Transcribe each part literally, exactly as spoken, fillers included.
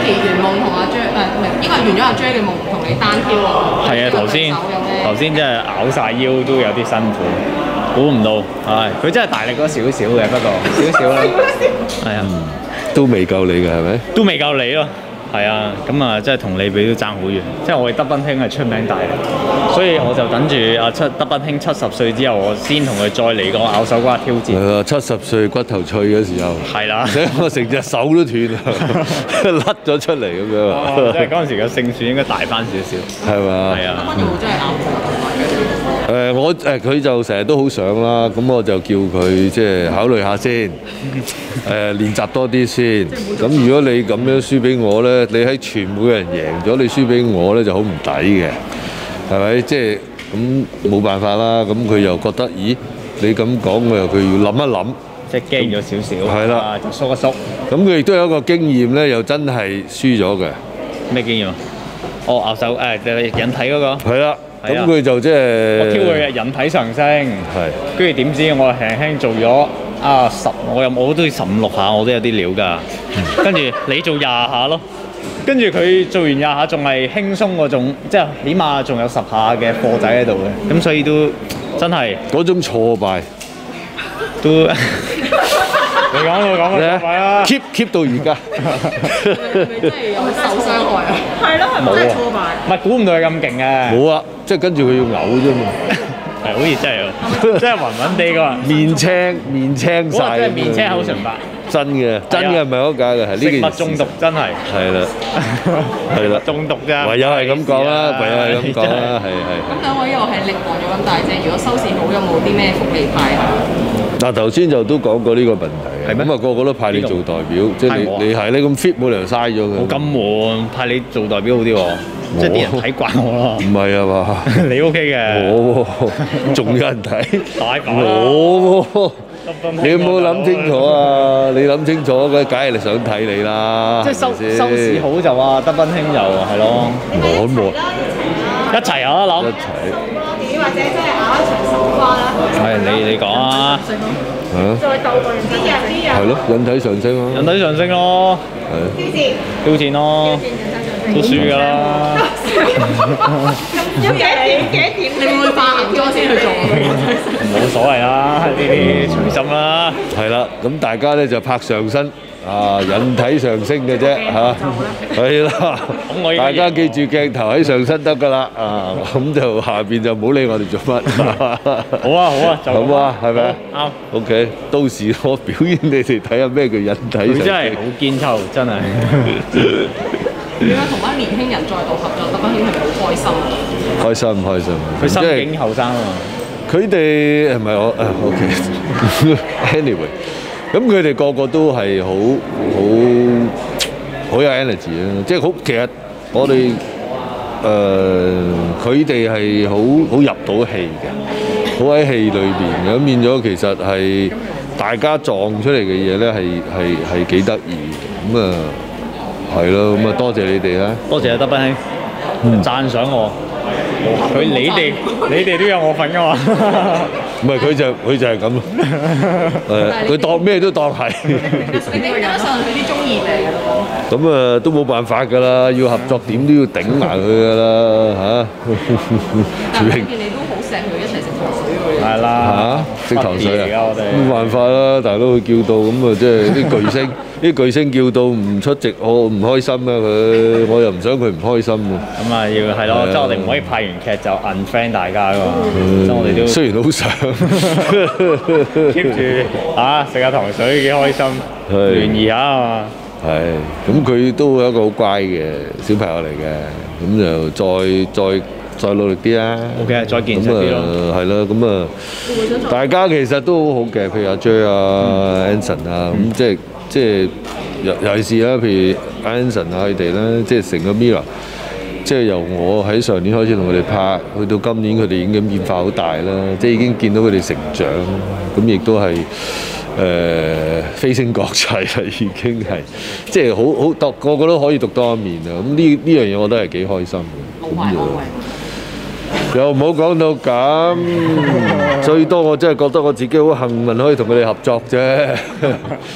Jackie 圓夢同阿 J 誒唔係，應該係圓咗阿 J 嘅夢同你單挑啊！ 係啊，頭先頭先真係拗晒腰都有啲辛苦，估唔到，係佢真係大力咗少少嘅，不過少少啦，係啊， 都未夠你嘅係咪？ 都未夠你咯。係啊，咁啊，即係同你比都爭好遠。即係我哋德賓兄係出名大力，所以我就等住阿七德賓兄七十歲之後，我先同佢再嚟個咬手瓜挑戰。 係啊，七十歲骨頭脆嘅時候， 係啦， 所以我成隻手都斷啦，甩咗出嚟咁樣。 哦，即係嗰陣時嘅勝算應該大翻少少， 係嘛？ 係啊。 德賓有冇真係咬過同埋嘅？ 誒我誒佢就成日都好想啦，咁我就叫佢即係考慮下先，誒練習多啲先。咁如果你咁樣輸俾我咧，你喺全每個人贏咗，你輸俾我咧就好唔抵嘅，係咪？即係咁冇辦法啦。咁佢又覺得，咦？你咁講我又佢要諗一諗， 即係驚咗少少， 係啦啊就縮一縮。 咁佢亦都有一個經驗咧，又真係輸咗嘅。 咩經驗啊？哦，咬手誒，就係引體嗰個。 係啦。咁係啊佢就即係我挑佢嘅引體上升， 係， 跟住點知我輕輕做咗啊十，我又我都要十五六下，我都有啲料㗎。跟住你做廿下咯，跟住佢做完廿下仲係輕鬆嗰種，即係起碼仲有十下嘅貨仔喺度嘅，咁所以都真係嗰種挫敗都。你講我講咧啊 ，keep keep 到而家。 係咪真係有受傷害啊？係咯，係咪冇啊真係挫敗？ 唔係估唔到佢咁勁嘅， 冇啊，即係跟住佢要嘔啫嘛。 係好似真係喎，真係暈暈地個面青面青嗰個晒， 真係面青口唇白， 真嘅真嘅唔係好假嘅，係呢件食物中毒真係係啦係啦， 中毒㗎， 唯有係咁講啦，唯有係咁講啦，係係。 咁兩位又係力磅咗咁大隻，如果收視好，有冇啲咩福利派下？ 嗱頭先就都講過呢個問題嘅，咁啊個個都派你做代表，即係派我啊你你係咧咁 fit 冇理由嘥咗嘅。 冇咁悶，派你做代表好啲喎，即係啲人睇慣我咯。 唔係啊嘛， 你 OK 嘅， 我喎仲有人睇， 大把啦我喎。你有冇諗清楚啊？你諗清楚嘅，梗係你想睇你啦。 即係收係咪先收視好就話德賓兄就係咯， 我冇一齊啊一諗。 齊或者即係咬一場手瓜啦， 係你你講啊， 嚇， 再鬥個人啲人啲人係咯，引體上升啊， 引體上升咯， 係。 挑戰挑戰咯，都輸㗎啦。 要幾點幾點？ 你會唔會化行妝先去做？ 冇所謂啦，呢啲隨心啦。 係啦，咁大家咧就拍上身啊，引體上升嘅啫嚇，係啦。 我已經大家記住鏡頭喺上身得㗎啦啊，咁就下邊就唔好理我哋做乜。 好啊好啊，就咁好啊，係咪啊？ 啱。 OK，到時我表演你哋睇下咩叫引體上佢真係升。 好堅臭，真係。 點解同班年輕人再度合作，德賓兄係咪好開心啊？ 開心唔開心？ 佢心即係境後生啊嘛。 佢哋係咪我啊？OK，anyway，咁佢哋個個都係好好好有 energy 啊！即係好，其實我哋誒佢哋係好好入到戲嘅，好喺戲裏邊嘅，咁變咗其實係大家撞出嚟嘅嘢咧，係係係幾得意嘅，咁啊係咯，咁啊多謝你哋啦。 多謝啊，德賓兄，讚賞我。佢你哋你哋都有我份㗎嘛？ 唔係佢就佢就係咁咯，誒佢當咩都當係， 你哋加上佢啲中意嚟嘅咯。 咁啊都冇辦法㗎啦，要合作點都要頂埋佢㗎啦嚇。 但係我見你都好錫佢，一齊食糖水喎。 係啦， 嚇食糖水嚟㗎啊！ 我哋。 冇辦法啦，大佬佢叫到咁啊，即係啲巨星，啲巨星叫到唔出席，我唔開心啊佢，我又唔想佢唔開心喎。 咁啊，要係咯，即係我哋唔可以拍完劇就 unfriend 大家㗎嘛，即係我哋都雖然好想 keep 住啊食下糖水幾開心， 係聯誼下啊嘛。 係，咁佢都係一個好乖嘅小朋友嚟嘅，咁就再再再努力啲啦。 OK，再健咁實啲咯。 啊，係咯，咁啊，大家其實都好好嘅，譬如阿 J 啊、Anson 啊，咁即係即係尤尤其是啦，譬如 Anson 啊佢哋啦，即係成個 Mirror，即係由我喺上年開始同佢哋拍，去到今年佢哋已經變化好大啦，即係已經見到佢哋成長，咁亦都係。誒、呃、飛升國際啦，已經係即係好好獨個個都可以獨當一面啊！咁呢呢樣嘢我覺得係幾開心嘅。 老懷安慰。 又唔好講到咁，最多我真係覺得我自己好幸運可以同佢哋合作啫。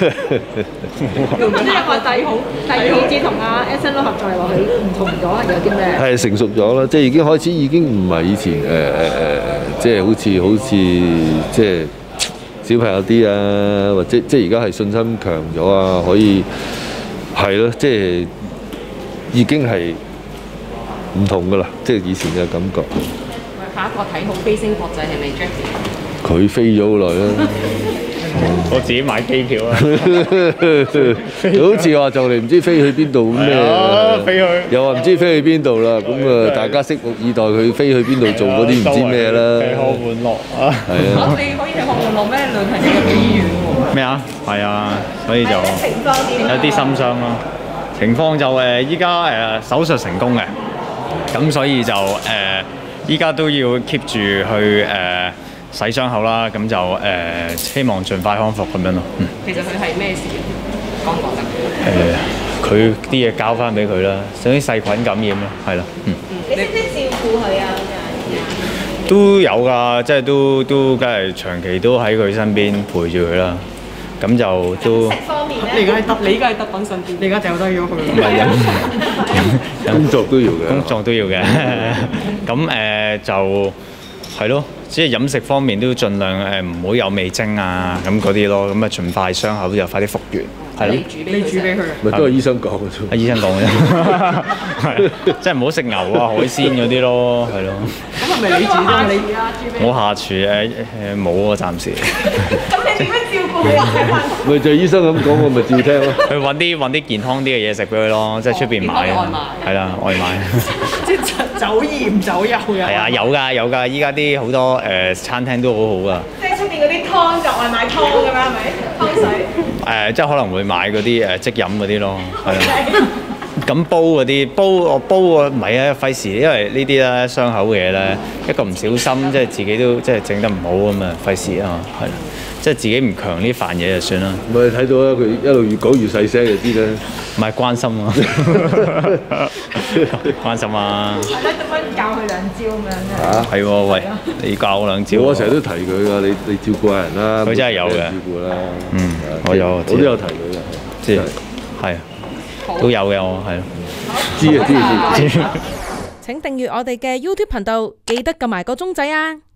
咁呢一個第好第二次同阿 Anson 合作落去唔同咗，有啲咩？ 係成熟咗啦，即係已經開始已經唔係以前誒誒誒，即係好似好似即係小朋友啲啊，或者即係而家係信心強咗啊，可以係咯，即係已經係唔同噶啦，即係以前嘅感覺。 下一個睇好飛星國際係咪 Jackie？ 佢飛咗好耐啦。 我自己買機票啦， 好似話就嚟唔知飛去邊度咁咩， 飛去又話唔知飛去邊度啦，咁啊大家拭目以待佢飛去邊度做嗰啲唔知咩啦。 吃喝玩樂啊！ 係啊， 我哋可以吃喝玩樂咩？兩係入咗醫院喎。 咩啊？係啊，所以就情況點有啲心傷咯。情況就誒依家誒手術成功嘅，咁所以就誒依家都要 keep 住去誒。呃洗傷口啦，咁就誒、呃、希望盡快康復咁樣咯。嗯， 其實佢係咩事？講講得。 誒，佢啲嘢交翻俾佢啦，總之細菌感染咯，係啦。嗯。 你識唔識照顧佢啊？ 都有㗎，即係都都梗係長期都喺佢身邊陪住佢啦。咁就都。 食方面你而咧， 家喺德，你而家喺德品身邊，你而家掉低咗佢。 唔係飲工作都要嘅， 工作都要嘅。咁誒、呃、就係咯。即係飲食方面都要盡量誒唔好有味精啊咁嗰啲咯，咁啊盡快傷口就快啲復原，係咯。 你煮俾佢。 咪都係醫生講嘅啫。 阿醫生講嘅啫，係即係唔好食牛啊海鮮嗰啲咯，係咯。 咁係咪你煮啫？你煮俾我下廚誒誒冇啊，暫時。 咁你點樣照顧佢啊？ 咪就係醫生咁講，我咪照聽咯。 去揾啲揾啲健康啲嘅嘢食俾佢咯，即係出邊買啊，係啦外賣。 即係走鹽走油嘅。 係啊，有㗎有㗎，依家啲好多誒餐廳都好好㗎。 即係出邊嗰啲湯就外賣湯咁樣係咪？湯水。 誒，即係可能會買嗰啲誒即飲嗰啲咯，係啦。咁煲嗰啲煲我煲個唔係啊，費事，因為呢啲咧傷口嘅嘢咧，一個唔小心即係自己都即係整得唔好咁啊，費事啊，係啦。即係自己唔強呢飯嘢就算啦。 咪睇到啦，佢一路越講越細聲就知啦。 唔係關心啊，關心啊。 係啦，咁樣教佢兩招咁樣嘅。 嚇係喎，喂，你教我兩招。 我成日都提佢㗎，你你照顧下人啦。 佢真係有嘅。 照顧啦。 嗯，我有。 我都有提佢嘅。 知係都有嘅，我係咯。 知啊知啊知。 請訂閱我哋嘅 YouTube 頻道，記得撳埋個鐘仔啊！